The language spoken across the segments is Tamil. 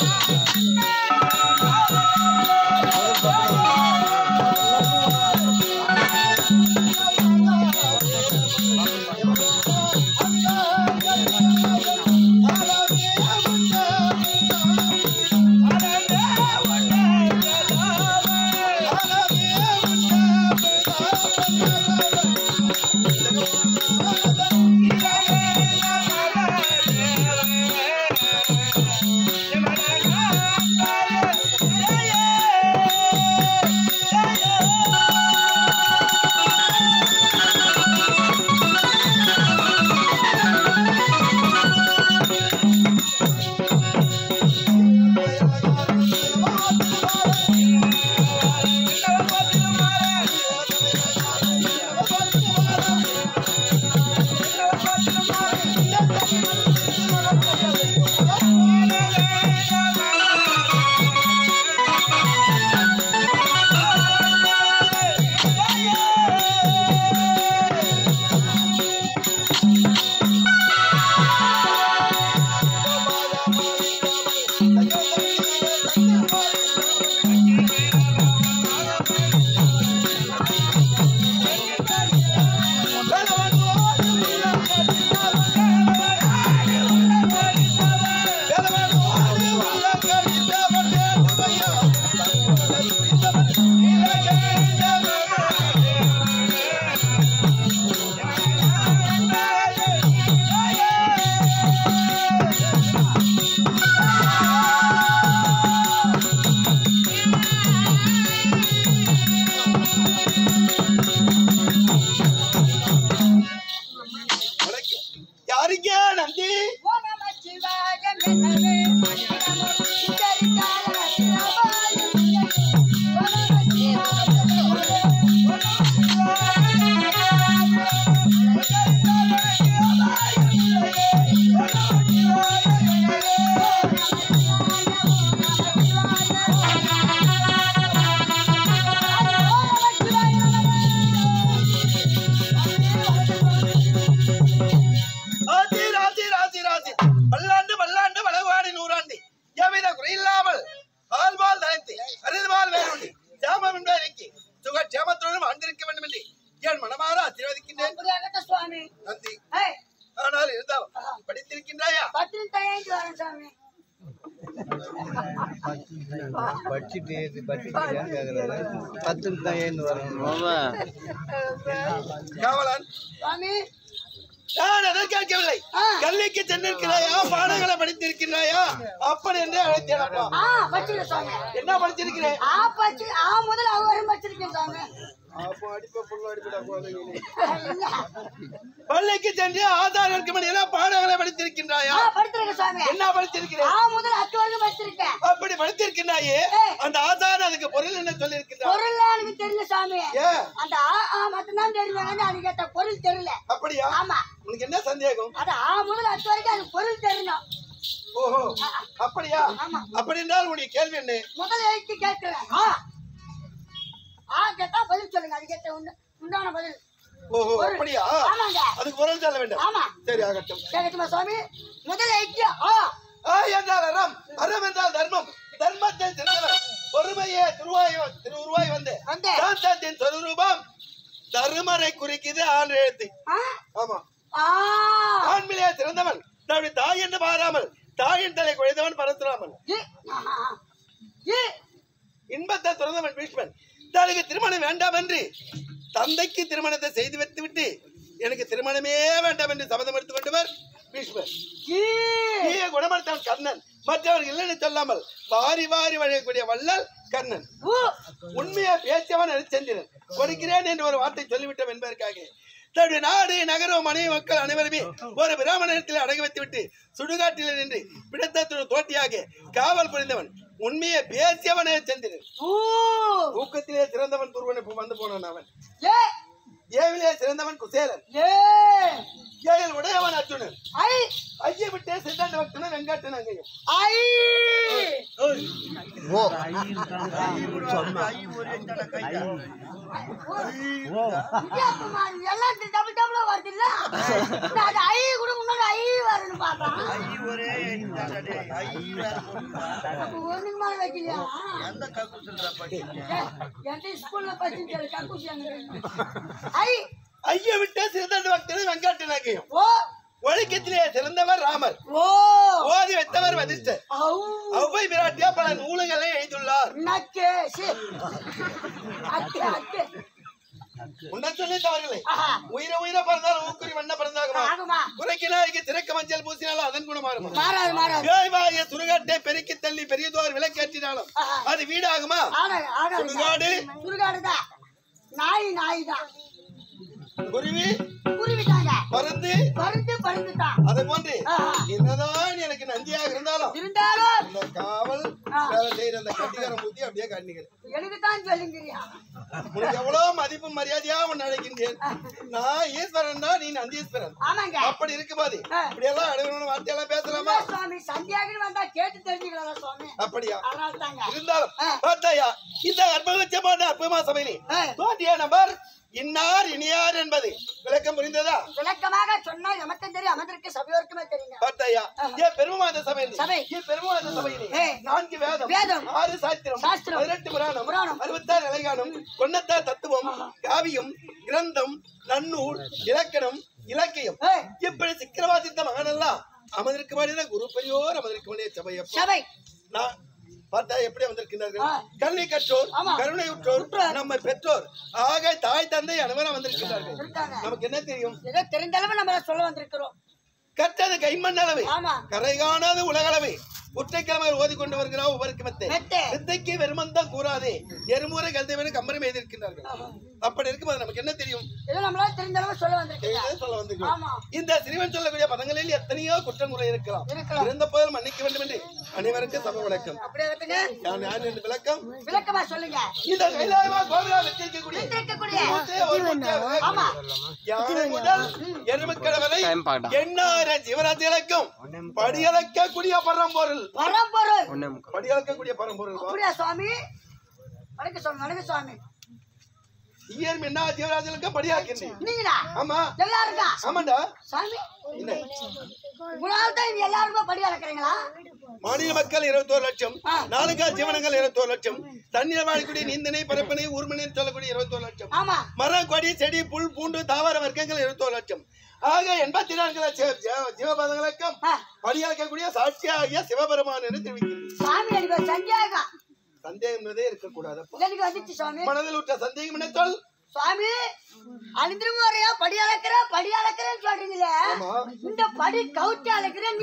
கல்விக்கு சென்றிருக்கிறாயா? பாடங்களை படித்திருக்கிறாயா? அப்படி என்று அழைத்தேன். என்ன படிச்சிருக்கிறேன்? பள்ளிக்கு சென்று ஆதார் பாடங்களை படித்திருக்கின்றாயா? என்ன படித்திருக்கிறேன்? அப்படி படித்திருக்கிறாயே, அந்த ஆதார் அதுக்கு பொருள் என்ன சொல்லி இருக்கின்றார்? தெரியல சாமி. பொருள் தெரியல. அப்படியா? உனக்கு என்ன சந்தேகம்? அது பொருள் தெரியணும். ஓஹோ, அப்படியா? அப்படி என்றால் உன்னுடைய கேள்வி என்ன? முதல் எழுத்து கேட்கிறேன். கேட்டா பதில் சொல்லுங்க. அது கேட்ட உண்டான பதில். ஓஹோ, அப்படியா? அதுக்கு பொருள் சொல்ல வேண்டும். சரி, ஆகட்டும். கேட்கட்டுமா சுவாமி? முதல் எழுத்து ஆ என்றால் அறம், அறம் என்றால் தர்மம், தர்மத்தை சிறந்தவர், பொறுமையே திருவுருவாய் வந்து சாந்தத்தின் சொரூபம் தருமரை குறிக்குது ஆண் எழுத்து. ஆமா, ஆண்மையிலே சிறந்தவன், தன்னுடைய தாய் என்று பாராமல் தாயின் தலை குழைந்தவன் பரசுராமன், இன்பத்தை துறந்தவன் பீஷ்மன், தனக்கு திருமணம் வேண்டாம் என்று தந்தைக்கு திருமணத்தை செய்து வைத்துவிட்டு எனக்கு திருமணமே வேண்டாம் என்று சபதம் எடுத்துக் கொண்டவர் பீஷ்மர். குணமளித்தவன் கர்ணன், மற்றவர்கள் இல்லைன்னு சொல்லாமல் வாரி வாரி வழங்கக்கூடிய வள்ளல் கர்ணன், உண்மையை பேசியவன் ஹரிச்சந்திரன், கொடுக்கிறேன் என்று ஒரு வார்த்தை சொல்லிவிட்டோம் என்பதற்காக தன்னுடைய நாடு நகரம் மனைவி மக்கள் அனைவருமே ஒரு பிராமணத்தில் அடங்கி வைத்துவிட்டு சுடுகாட்டில் நின்று பிடித்தத்துடன் தோட்டியாக காவல் புரிந்தவன், உண்மையை பேசியவன் ஹரிச்சந்திரன். ஊக்கத்திலே சிறந்தவன் துருவன் வந்து போனான். அவன் ஏவிலே சிறந்தவன் குசேலன், ஏழில் உடையவன் அர்ஜுனன், ஐயை விட்டே சித்தாந்த பக்தனும் வெங்காட்டன் அங்கையும். எல்லாம் டபுள் டபுளா வருது இல்ல அது ஐ கூட முன்னாடி ஐ வரும்னு பார்த்தேன் ஒண்ணுக்கு மேல வைக்கலையா எந்த ஸ்கூல்ல படிச்சு கக்கூசி ஐ ஐயா விட்டு சிறந்த பக்தர் வெங்காட்டு நாயகம் ஓ ஒழுக்கத்திலே சிறந்தவர் ராமர் ஓ ஓதி வைத்தவர் வதிஷ்டர் ஒவ்வை விராட்டியா பல நூல்களை எழுதியுள்ளார் நக்கே சி அக்கே அக்கே உன்ன சொல்லி தவறில்லை உயிர பிறந்தாலும் ஊக்குரி வண்ண பிறந்தாகுமா குறைக்கினாய்க்கு திறக்க மஞ்சள் பூசினாலும் அதன் குணமாறுமா மாறாது சுடுகாட்டை பெருக்கி தள்ளி பெரியதோர் விளக்கேற்றினாலும் அது வீடாகுமா சுடுகாடு சுடுகாடுதான் நாய் தான் குருவி குருவிதாங்க பருந்து பருந்துதான் அதை போன்று என்னதான் எனக்கு நந்தியாக இருந்தாலும் இந்த காவல் வேலை செய்யற அந்த கட்டிகாரம் ஊத்தி அப்படியே கண்ணிக்கிறேன் எனக்குதான் சொல்லுங்கிறியா உனக்கு எவ்வளவு மதிப்பு மரியாதையா உன்னை அழைக்கின்றேன் நான் ஈஸ்வரன் தான் நீ நந்தீஸ்வரன் ஆமாங்க அப்படி இருக்கு பாதி இப்படி எல்லாம் அடைவன வார்த்தையெல்லாம் பேசலாமா சுவாமி சந்தியாக வந்தா கேட்டு தெரிஞ்சுக்கலாம் சுவாமி அப்படியா அதனால்தாங்க இருந்தாலும் பார்த்தாயா இந்த அற்புதமான அற்புதமா சபையிலே தோன்றிய நபர் இன்னார் இனியார் என்பது விளக்கம் புரிந்ததா விளக்கமாக சொன்னால் நமக்கு தெரியும் அமர்ந்திருக்க சபையோருக்குமே தெரியுங்க பார்த்தாயா ஏன் பெருமாத சபை பெருமாத சபையிலே 4 வேதம் 6 சாஸ்திரம் 18 புராணம் 66 இலக்கணம் 96 தத்துவம் காவியம் கிரந்தம் நன்னூல் இலக்கணம் இலக்கியம் இப்படி சிக்கரவாதித்த மகனெல்லாம் அமர்ந்திருக்க வேண்டிய குரு பெரியோர் அமர்ந்திருக்க வேண்டிய சபை நான் பார்த்தா எப்படி வந்திருக்கிறார்கள் கல்வி கற்றோர் கருணையுற்றோர் நம்ம பெற்றோர் ஆக தாய் தந்தை அனைவரும் வந்திருக்கிறார்கள் நமக்கு என்ன தெரியும் தெரிந்தளவு நம்ம சொல்ல வந்திருக்கிறோம் கற்றது கைமண் அளவை கரை காணாத உலகளவை உற்றைக்கிழமைகள் ஓதி கொண்டு வருகிறா ஒவ்வொருக்கு வித்தைக்கு வெறுமந்தான் கூறாதே எருமுறை கல்தவனு கம்பரம் எழுதியிருக்கிறார்கள் அப்படி இருக்கும்போது நமக்கு என்ன தெரியும் சொல்ல வந்திருக்கிறோம் இந்த சிறுவன் சொல்லக்கூடிய பதங்களில் எத்தனையோ குற்றம் குறை இருக்கலாம் இருந்த போதில் மன்னிக்க வேண்டும் என்று அனைவருக்கும் சபை விளக்கம் விளக்கமா சொல்லுங்க இந்த கைலாயமா கோவிலா வச்சிருக்கக்கூடிய யானை முதல் எருமக்கடை வரை எண்ணாயிரம் ஜீவராசிகளுக்கும் படியளக்கக்கூடிய பரம்பொருள் படியளக்கக்கூடிய பரம்பொருள் சுவாமி சுவாமி என்ன ஜீவராஜனுக்கு படியாக்கின்றேன் ஆமா எல்லாருக்கும் ஆமாண்டா சாமி எல்லாருக்கும் படி அளக்குறீங்களா மாநில மக்கள் 21 லட்சம் நாலுகா ஜீவனங்கள் 21 லட்சம் தண்ணீர் வாழக்கூடிய நீந்தனை பரப்பனை ஊர்மனை சொல்லக்கூடிய 21 லட்சம் மரம் கொடி செடி புல் பூண்டு தாவர வர்க்கங்கள் 21 லட்சம் ஆக 84 லட்சம் ஜீவபாதங்களுக்கும் படியளக்கக்கூடிய சாட்சியாகிய சிவபெருமான் என்று தெரிவிக்கிறது சந்தேகம் இருக்கக்கூடாது மனதில் விட்ட சந்தேகம் என்ன சொல் சுவாமி அழிந்திருமுறையா படி அளக்கிறேன்னு சொல்றீங்களே இந்த படி கவுத்தி அளக்கிறேன்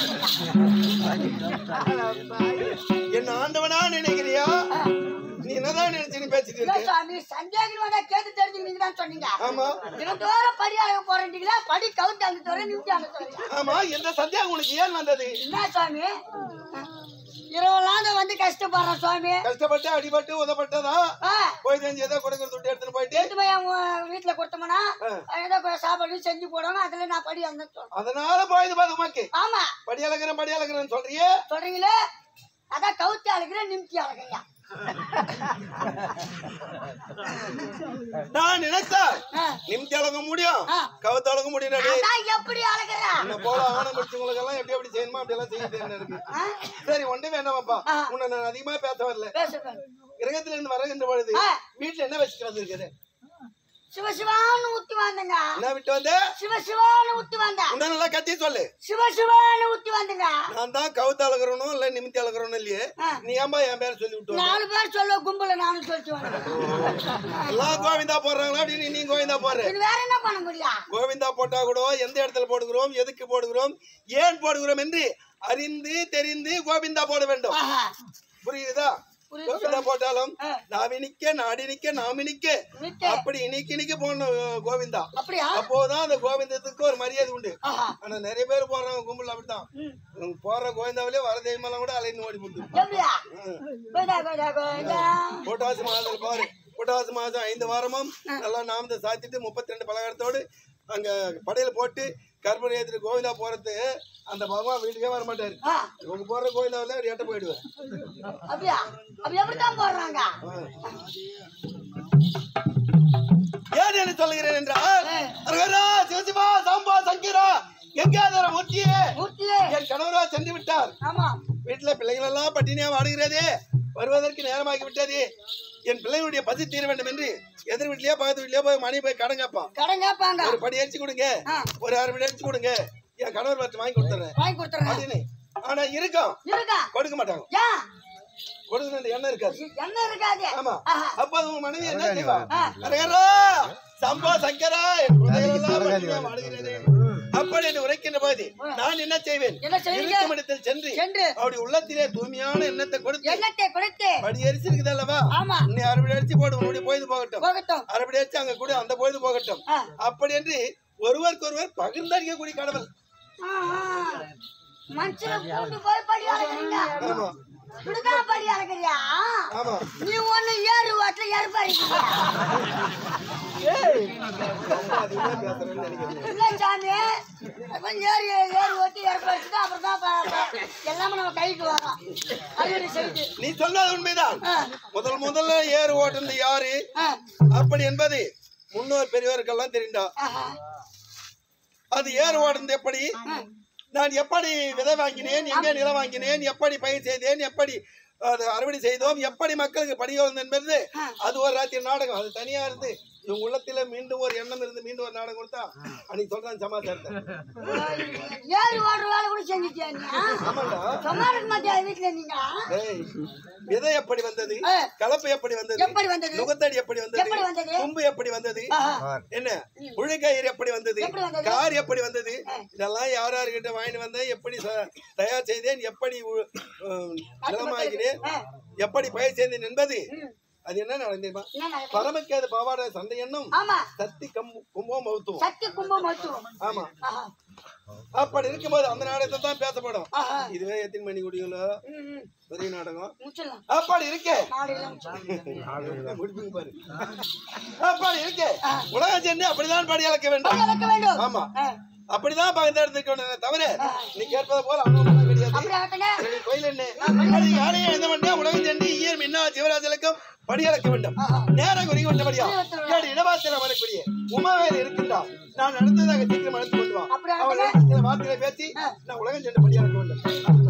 என்ன ஆண்டவனா நினைக்கிறியா நீ என்னதான் நினைச்சு பேசிட்டு சுவாமி சந்தேகம் வந்தா கேட்டு தெரிஞ்சுக்கிட்டு தான் சொன்னீங்க ஆமா தினந்தோறும் படி அளக்க போறீங்களா படி கவுத்தி அளக்க நிமித்தி அளக்க ஆமா எந்த சந்தேகம் உனக்கு ஏன் வந்தது என்ன சுவாமி இரவெல்லாம் வந்து கஷ்டப்படுறேன் சுவாமி கஷ்டப்பட்டு அடிபட்டு உதப்பட்டதா போய் செஞ்சு ஏதோ கொடுக்கறது விட்டு எடுத்துட்டு போயிட்டு போய் அவங்க வீட்டுல கொடுத்தோம்னா ஏதோ சாப்பாடு செஞ்சு போடுவாங்க அதுல நான் படி அந்த அதனால போயிது பாது உமாக்கு ஆமா படி அளக்குறேன்னு சொல்றீங்களே அதான் கவுத்தி அழைக்கிறேன் நிமித்தி அழைக்கிறீங்க நான் நினைச்சா நிமித்தி அளக்க முடியும் கவுத்து அளக்க முடியும் எப்படி அழைக்கிறேன் போல ஆவணம் முடிச்சவங்களுக்கு எல்லாம் எப்படி எப்படி செய்யணுமா அப்படி எல்லாம் செய்ய இருக்கு சரி ஒண்ணு வேண்டாமாப்பா உன்னை நான் அதிகமா பேச வரல கிரகத்துல இருந்து வருகின்ற பொழுது வீட்டுல என்ன வச்சுட்டு வந்திருக்குது சிவசிவான்னு ஊத்தி வந்தங்க என்ன விட்டு வந்த சிவசிவான்னு ஊத்தி வந்த நல்லா கத்தி சொல்லு சிவசிவான்னு ஊத்தி வந்தங்க நான் தான் கவுத்து அழகிறனும் இல்ல நிமித்தி அழகிறனும் இல்லையே நீ ஏன்பா என் பேர் சொல்லி விட்டு 4 பேர் சொல்ல கும்பல நானும் சொல்லிட்டு வந்தேன் எல்லாம் கோவிந்தா போடுறாங்களா அப்படின்னு நீ கோவிந்தா போடுற வேற என்ன பண்ண முடியும் கோவிந்தா போட்டா கூட எந்த இடத்துல போடுகிறோம் எதுக்கு போடுகிறோம் ஏன் போடுகிறோம் என்று அறிந்து தெரிந்து கோவிந்தா போட வேண்டும் புரியுதா கோவிந்தா போட்டாலும் நாவினிக்க நாடினிக்க நாமினிக்க அப்படி இன்னைக்கு போடணும் கோவிந்தா அப்போதான் அந்த கோவிந்தத்துக்கு ஒரு மரியாதை உண்டு ஆனா நிறைய பேர் போறாங்க கும்பல் அப்படித்தான் போற கோவிந்தாவிலே வர தெய்வமெல்லாம் கூட அலைந்து ஓடி போட்டு புரட்டாசி மாதத்துல பாரு புரட்டாசி மாதம் 5 வாரமும் நல்லா நாமத்தை சாத்திட்டு 32 பலகாரத்தோடு அங்க படையில போட்டு கற்பனை ஏற்றிட்டு கோவிந்தா போறது அந்த பகவான் வீட்டுக்கே வர மாட்டாரு. இவங்க போற கோவிந்தாவில ஒரு ஏட்ட போயிடுவேன். அப்படியா? அப்படி எப்படித்தான் போடுறாங்க? ஏன் என்ன சொல்லுகிறேன் என்றால் சிவசிவா சாம்பா சங்கரா எங்காதர மூர்த்தியே என் கணவரா சென்று விட்டார். வீட்டுல பிள்ளைகள் எல்லாம் பட்டினியா வாடுகிறதே, வருவதற்கு நேரமாகி விட்டது. என் பிள்ளைகளுடைய பசி தீர வேண்டும் என்று எதிர் வீட்லயே பக்கத்து வீட்லயே போய் மணி போய் கடன் கேட்பான். ஒரு படி அரிசி கொடுங்க, ஒரு 6 படி அரிசி கொடுங்க, என் கணவர் பார்த்து வாங்கி கொடுத்துறேன் அப்படின்னு. ஆனா இருக்கும் கொடுக்க மாட்டாங்க. கொடுக்கணும் எண்ணம் இருக்காது. ஆமா. அப்ப அது உங்க மனைவி என்ன செய்வா? சம்பா சங்கரா என் குழந்தைகள் வாடுகிறது அப்படி என்று உரைக்கின்ற போது நான் என்ன செய்வேன்? இருக்குமிடத்தில் சென்று அவருடைய உள்ளத்திலே தூய்மையான எண்ணத்தை கொடுத்து படி அரிசி இருக்குது அல்லவா, நீ 6 படி அரிசி போடு, உன்னுடைய பொழுது போகட்டும், 6 படி அரிசி அங்க கூட அந்த பொழுது போகட்டும் அப்படி என்று ஒருவருக்கு ஒருவர் பகிர்ந்தறியக்கூடிய கடவுள். நீ ஒண்ணு ஏறு வாட்டில ஏற்பாடு சாமி ஏறு ஓட்டி ஏற்பாடு அப்புறம் தான் எல்லாமே நம்ம கைக்கு வரோம். நீ சொன்னது உண்மைதான். முதல்ல ஏறு ஓட்டுறது யாரு அப்படி என்பது முன்னோர் பெரியவருக்கெல்லாம் தெரிந்தா. அது ஏறு ஓடுறது எப்படி, நான் எப்படி விதை வாங்கினேன், எங்கே நிலம் வாங்கினேன், எப்படி பயிர் செய்தேன், எப்படி அறுவடை செய்தோம், எப்படி மக்களுக்கு படிகள் என்பது அது ஒரு ராத்திரி நாடகம். அது தனியா இருந்து இவங்க உள்ளத்துல மீண்டும் ஒரு எண்ணம் இருந்து மீண்டும் ஒரு நாடகம் கொடுத்தா அன்னைக்கு சொல்றேன் சமாச்சாரத்தை. விதை எப்படி வந்தது, கலப்பு எப்படி வந்தது, நுகத்தடி எப்படி வந்தது, கும்பு எப்படி வந்தது, என்ன உழைக்கயிறு எப்படி வந்தது, கார் எப்படி வந்தது, இதெல்லாம் யார் யாருக்கிட்ட வாங்கிட்டு வந்தேன், எப்படி தயார் செய்தேன், எப்படி நிலமாகினேன், எப்படி பயிர் செய்தேன் என்பது அது என்ன நடந்தேமா? பரமக்கேது பாவாட சண்டை எண்ணும் சக்தி கும்பம் மௌத்துவம். ஆமா. அப்படி இருக்கும்போது அந்த நாடகத்தை தான் பேசப்படும். இதுவே எத்தனை மணி குடிகளோ பெரிய நாடகம் அப்படி இருக்கே பாரு. அப்படி இருக்கே உலகம் சென்று அப்படிதான் படி அளக்க வேண்டும். ஆமா, அப்படிதான் பகிர்ந்தெடுத்துக்கணும். தவிர நீ கேட்பது போல அனுபவம் கிடையாது. கோயில் என்ன உலகம் சென்று ஈயர் மின்னா சிவராஜலுக்கும் படியளக்க வேண்டும். நேரம் குறிக்க வேண்டபடியா இடவாசல வரக்கூடிய உமாவேல் இருக்கின்றார். நான் நடந்ததாக சீக்கிரம் அழைத்து கொண்டு வா. அவள் சில வார்த்தைகளை பேசி நான் உலகம் சென்று படியளக்க வேண்டும்.